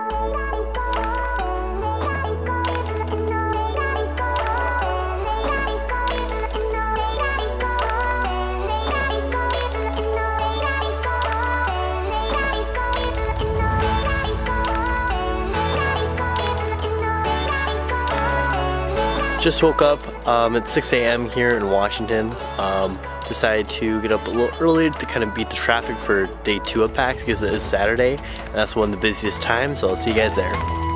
Just woke up at 6 a.m. here in Washington. Decided to get up a little early to kind of beat the traffic for day 2 of PAX because it is Saturday and that's one of the busiest times, so I'll see you guys there.